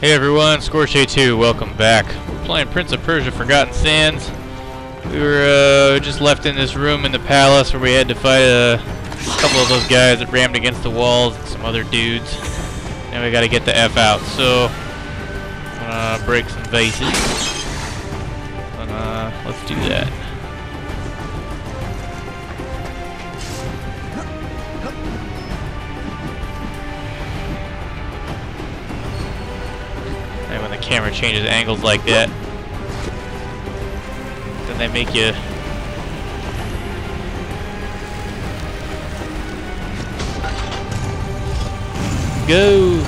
Hey everyone, Scorche2, welcome back. We're playing Prince of Persia Forgotten Sands. We were just left in this room in the palace where we had to fight a couple of those guys that rammed against the walls and some other dudes. Now we gotta get the F out, so I'm gonna break some vases. Let's do that. And when the camera changes angles like that, then they make you go.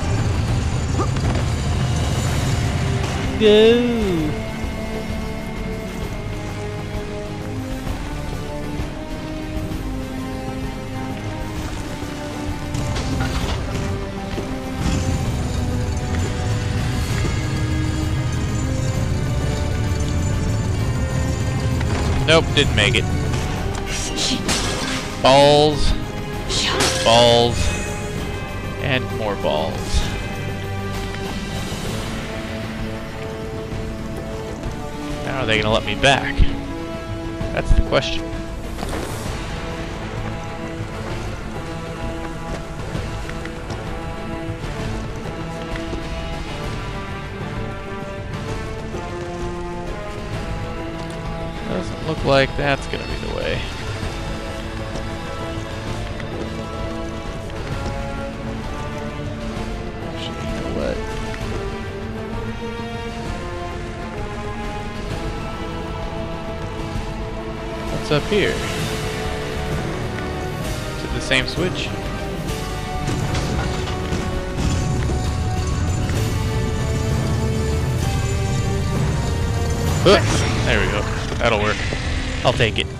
Nope, didn't make it. Balls, balls, and more balls. How are they gonna let me back? That's the question. Doesn't look like that's gonna be the way. Actually, you know what? What's up here? Is it the same switch? There we go. That'll work. I'll take it.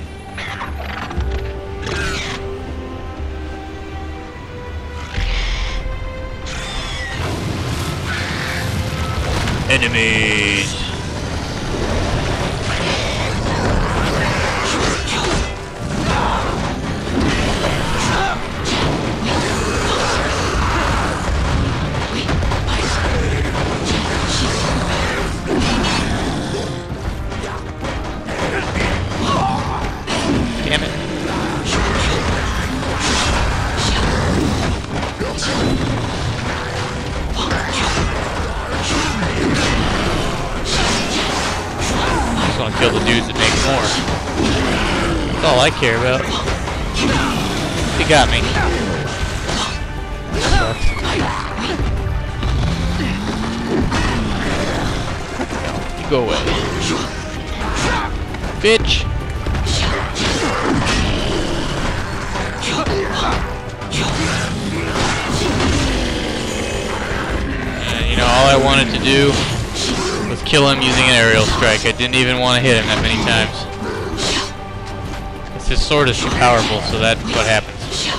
Enemies! Damn it. I just want to kill the dudes that make more. That's all I care about. He got me. You go away. Bitch! And, you know, all I wanted to do was kill him using an aerial strike. I didn't even want to hit him that many times. His sword is too powerful, so that's what happens.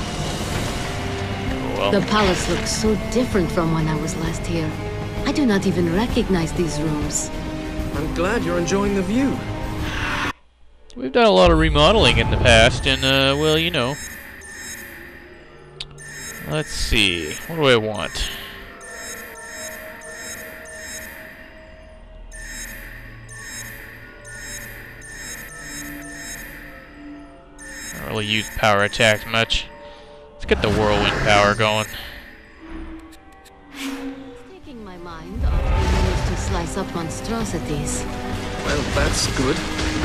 Oh, well. The palace looks so different from when I was last here. I do not even recognize these rooms. I'm glad you're enjoying the view. We've done a lot of remodeling in the past, and, well, you know. Let's see. What do I want? I don't really use power attacks much. Let's get the whirlwind power going. Taking my mind off being used to slice up monstrosities. Well, that's good.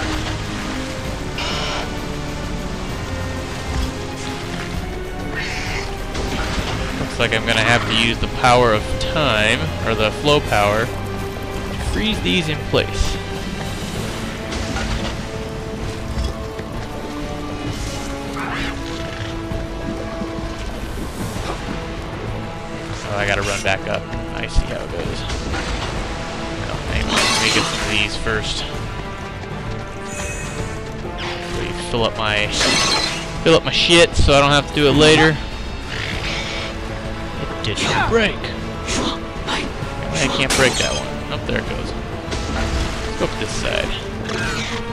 Looks like I'm gonna have to use the power of time, or the flow power, to freeze these in place. Oh, I gotta run back up. I see how it goes. Oh, anyway, let me get some of these first. Really fill up my shit so I don't have to do it later. It didn't break. I can't break that one. Oh, there it goes. Let's go up this side.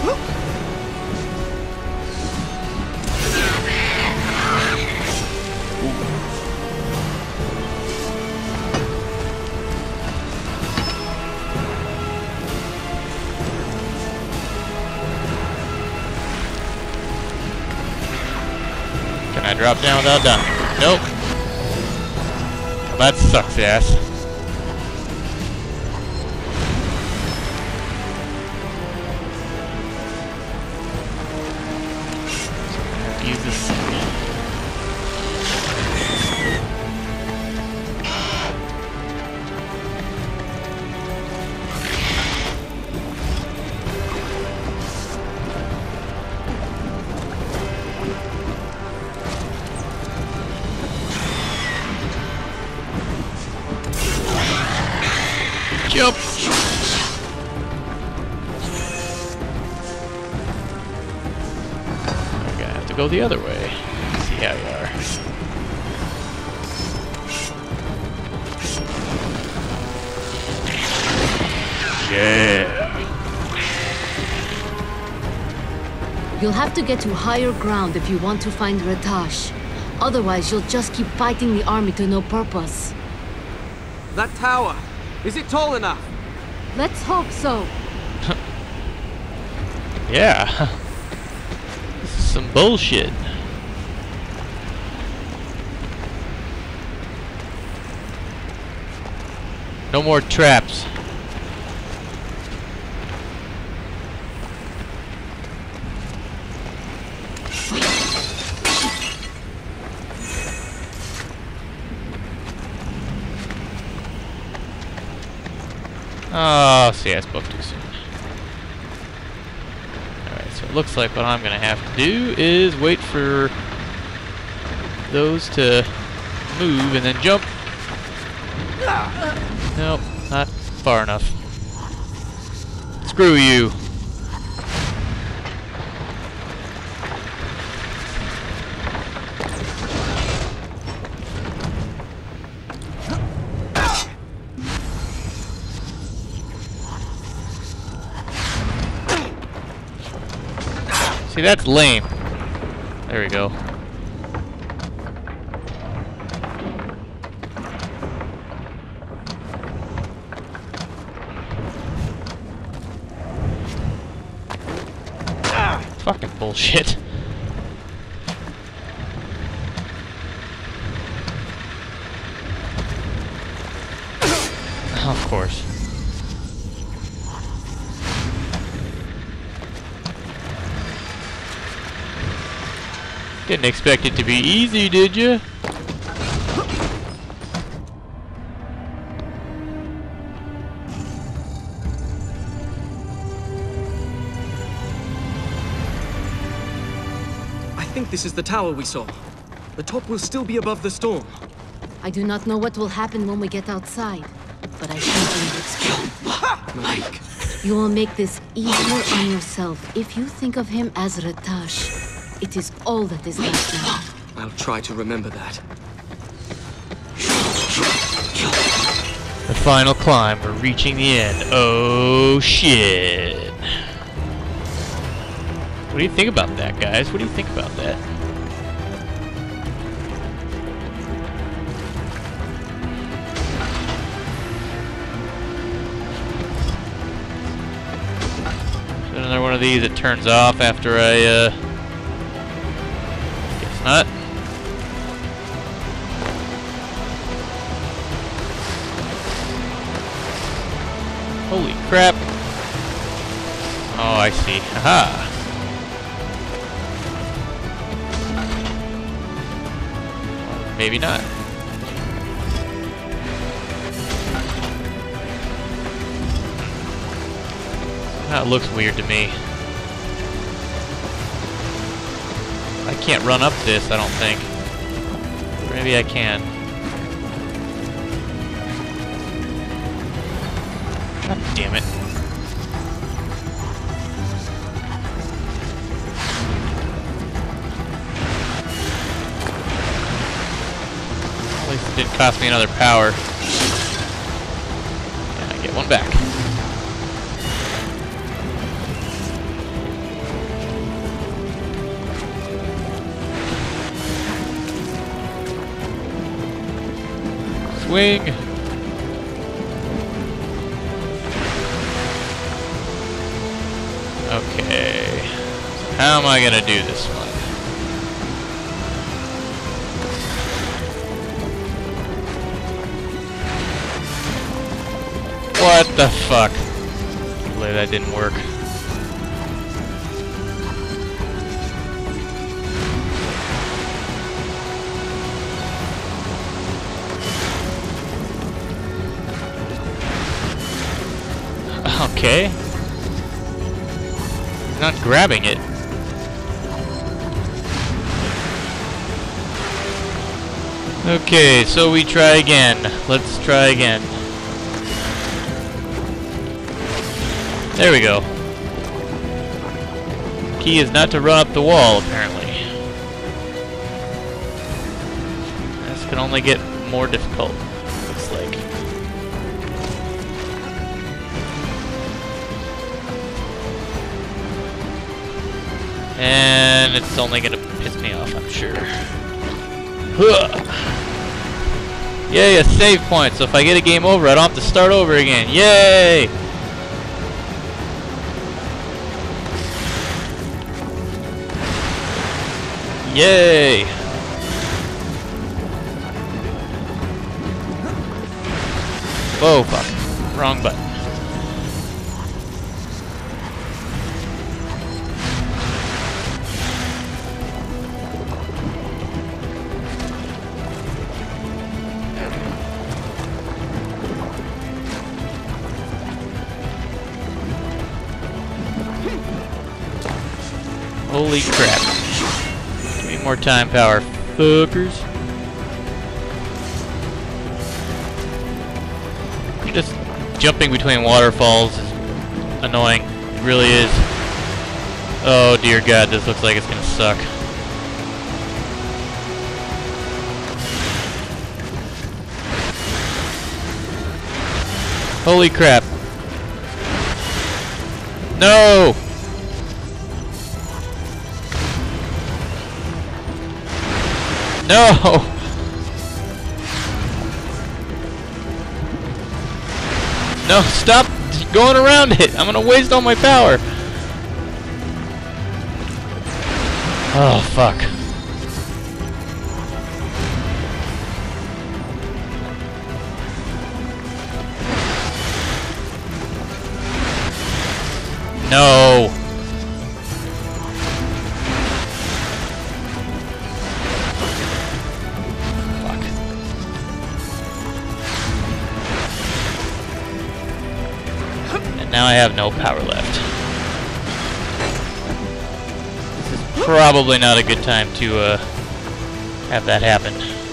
Can I drop down without dying? Nope. Well, that sucks ass. Use this. Jump! I'm gonna have to go the other way. See how you are. Yeah! You'll have to get to higher ground if you want to find Rakesh. Otherwise, you'll just keep fighting the army to no purpose. That tower, is it tall enough? Let's hope so. Yeah. This is some bullshit. No more traps. Oh, see, I spoke too soon. Alright, so it looks like what I'm gonna have to do is wait for those to move and then jump. Nope, not far enough. Screw you. See, that's lame. There we go. Fucking bullshit. Of course. Didn't expect it to be easy, did you? I think this is the tower we saw. The top will still be above the storm. I do not know what will happen when we get outside, but I simply expect Malik. you will make this easier on yourself if you think of him as Rakesh. It is all that is left now. I'll try to remember that. The final climb, we're reaching the end. Oh shit. What do you think about that, guys? What do you think about that? So another one of these that turns off after I guess not. Holy crap. Oh, I see. Aha. Maybe not. That looks weird to me. I can't run up this, I don't think. Or maybe I can. God damn it. At least it didn't cost me another power. And I get one back. swing. Okay. How am I gonna do this one? What the fuck? Hopefully that didn't work. Okay. He's not grabbing it. Okay, so we try again. Let's try again. There we go. Key is not to run up the wall, apparently. This can only get more difficult, looks like. And it's only gonna piss me off, I'm sure. Yay, a save point, so if I get a game over, I don't have to start over again. Yay! Yay! Whoa, fuck. Wrong button. Holy crap. Give me more time power, fuckers. Just jumping between waterfalls is annoying. It really is. Oh dear god, this looks like it's gonna suck. Holy crap. No! No! No, stop going around it! I'm gonna waste all my power! Oh, fuck. No! Now I have no power left. This is probably not a good time to have that happen.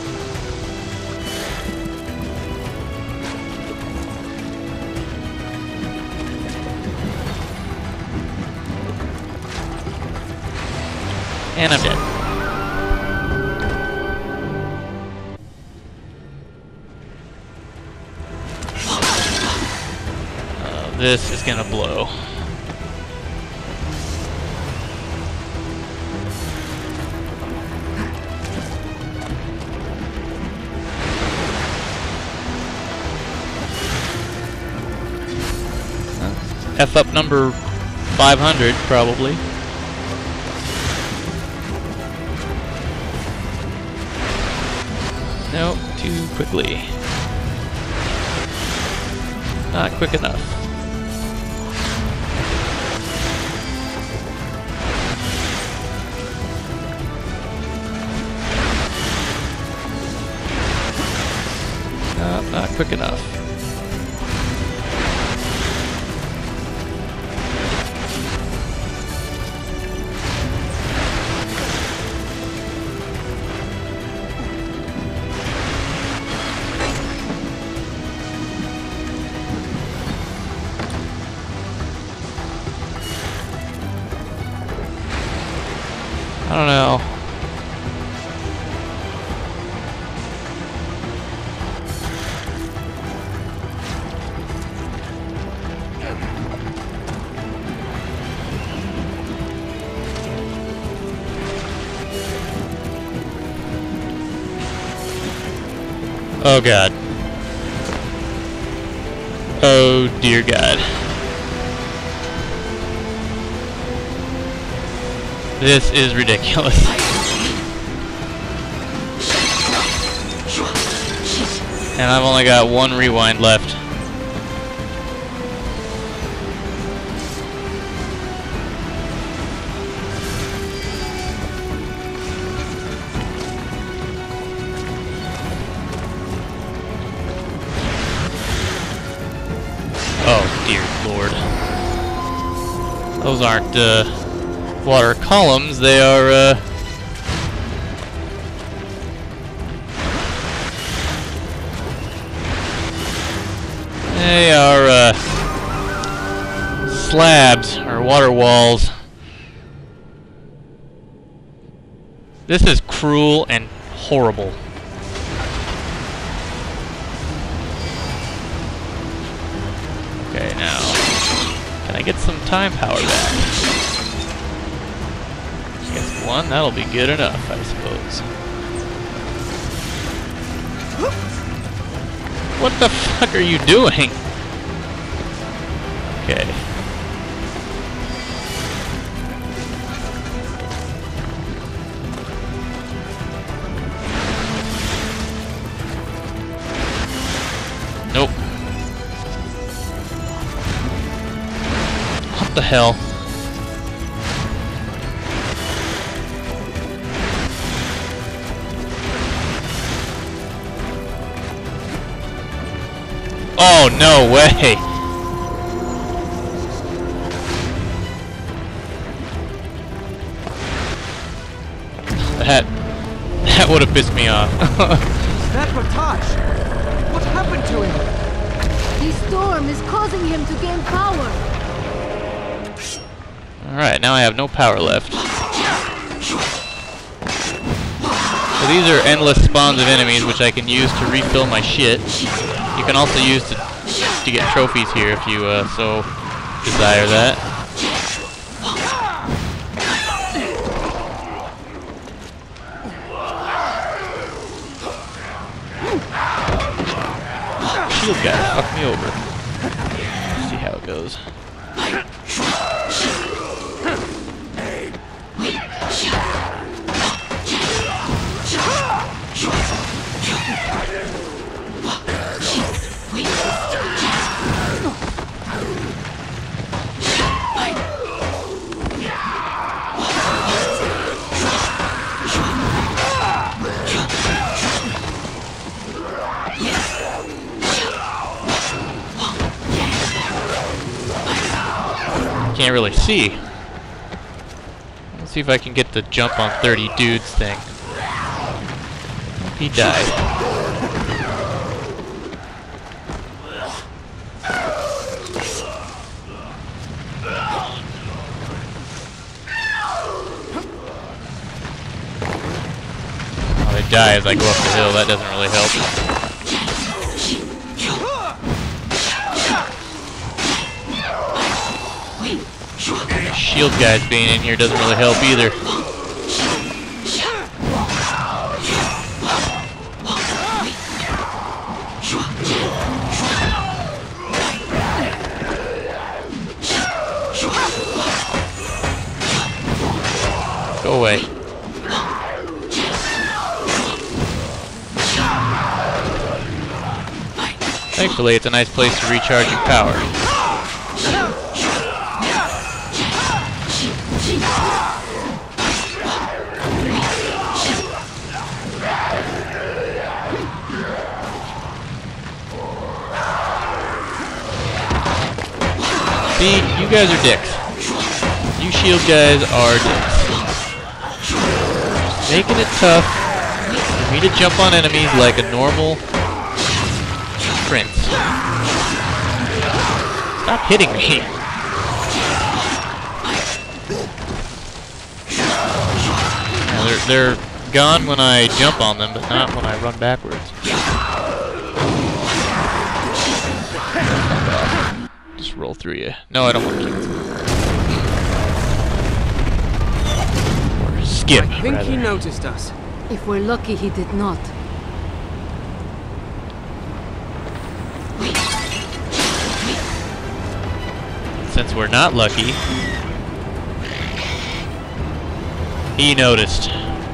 And I'm dead. This is gonna blow. F up number 500, probably. Nope, too quickly. Not quick enough. Not quick enough. I don't know. Oh god. Oh dear God. This is ridiculous. And I've only got one rewind left. Oh dear Lord. Those aren't water columns, they are slabs or water walls. This is cruel and horrible. Okay, now can I get some time power back? Guess one, that'll be good enough, I suppose. What the fuck are you doing? Okay. Nope. What the hell? Oh, no way! That would have pissed me off. That Rakesh! What happened to him? The storm is causing him to gain power. Alright, now I have no power left. So these are endless spawns of enemies which I can use to refill my shit. You can also use to get trophies here if you so desire that. Shield guy, fuck me over. Let's see how it goes. Can't really see. Let's see if I can get the jump on 30 dudes thing. He died. Oh, they die as I go up the hill. That doesn't really help. Shield guys being in here doesn't really help either. Go away. Thankfully, it's a nice place to recharge your power. See, you guys are dicks. You shield guys are dicks. Making it tough for me to jump on enemies like a normal prince. Stop hitting me. Now, they're gone when I jump on them, but not when I run backwards. Just roll through you. No, I don't want to kill you. Or skip, I think rather. he noticed us. If we're lucky, he did not. since we're not lucky, he noticed.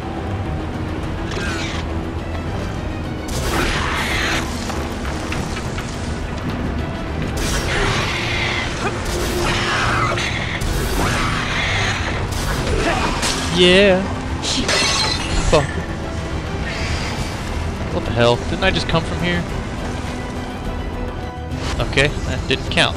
Yeah. Fuck. What the hell? Didn't I just come from here? Okay, that didn't count.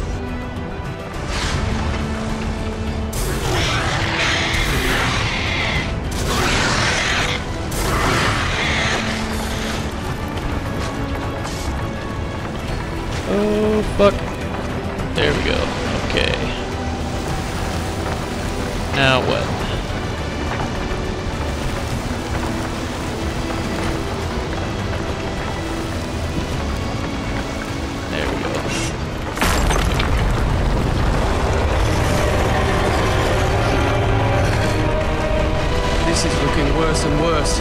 Oh, fuck. There we go. Okay. Now what? There we go. This is looking worse and worse.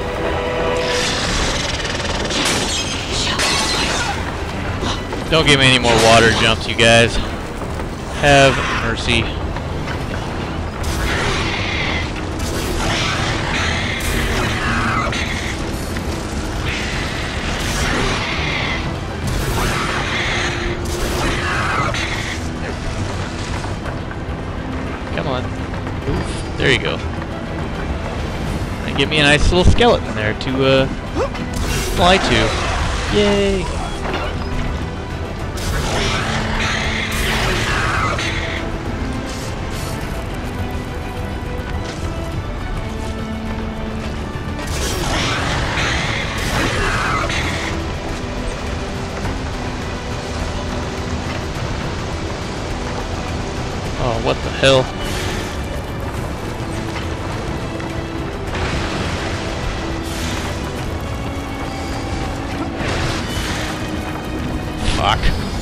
Don't give me any more water jumps, you guys. Have mercy. Come on. Oof. There you go. And give me a nice little skeleton there to fly to. Yay! Oh, what the hell? Fuck.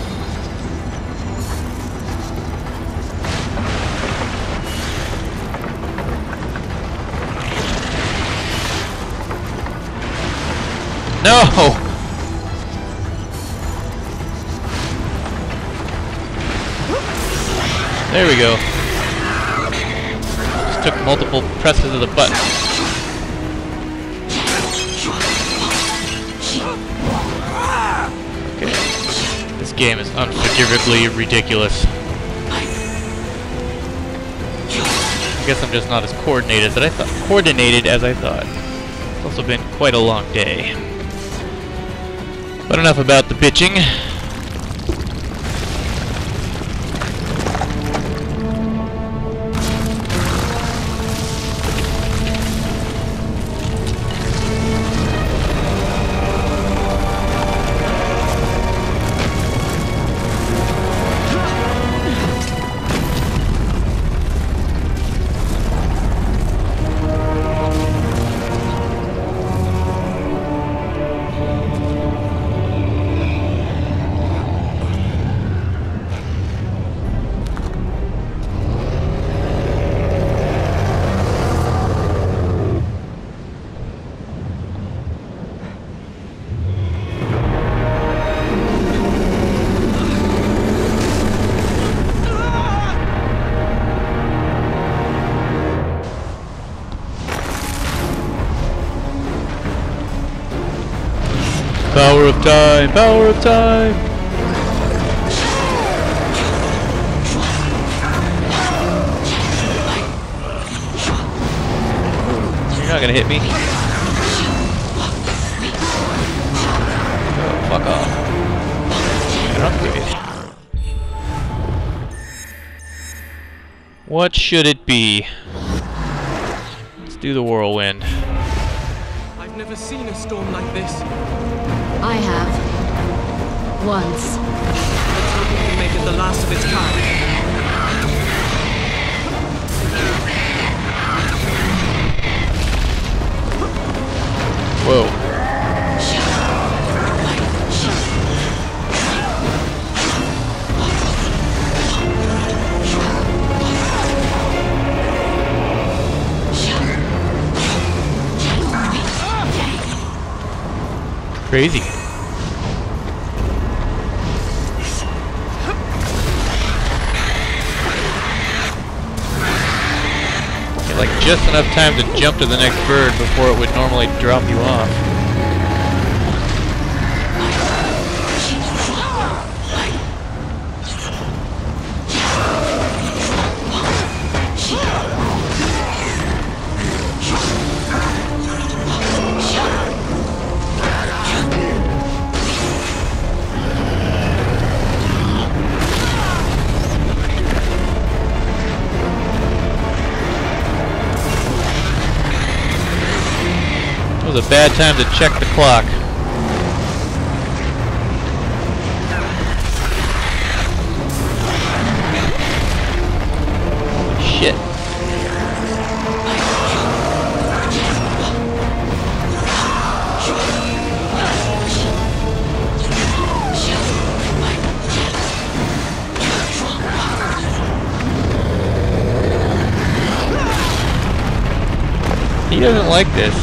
No! There we go. Just took multiple presses of the button. Okay. This game is unforgivably ridiculous. I guess I'm just not as coordinated as I thought. It's also been quite a long day. But enough about the bitching. Power of time! Power of time! You're not gonna hit me. Oh, fuck off. Get upgrade. What should it be? Let's do the whirlwind. I've never seen a storm like this. I have. Once. Let's hope we can make it the last of its kind. Whoa. Crazy. Like just enough time to jump to the next bird before it would normally drop you off. It was a bad time to check the clock. Shit. He doesn't like this.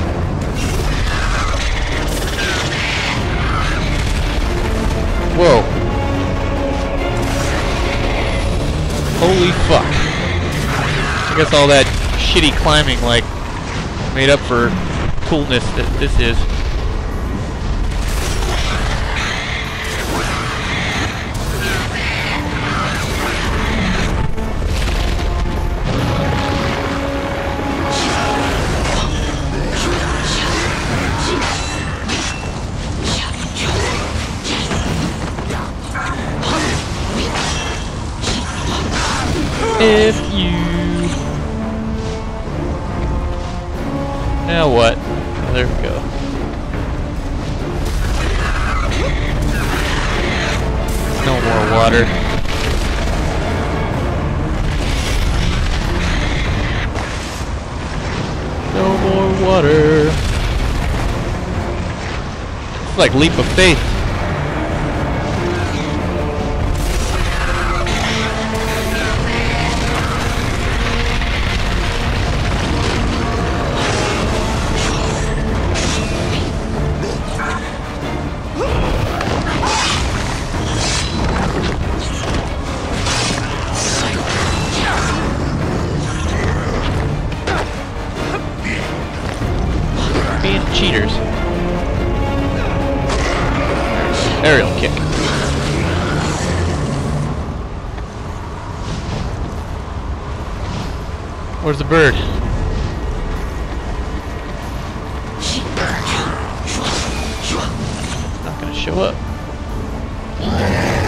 Whoa. Holy fuck. I guess all that shitty climbing, like, made up for coolness that this is. If you... Now what? Oh, there we go. No more water. No more water. It's like leap of faith. Cheaters. Aerial kick. Where's the bird? Not gonna show up.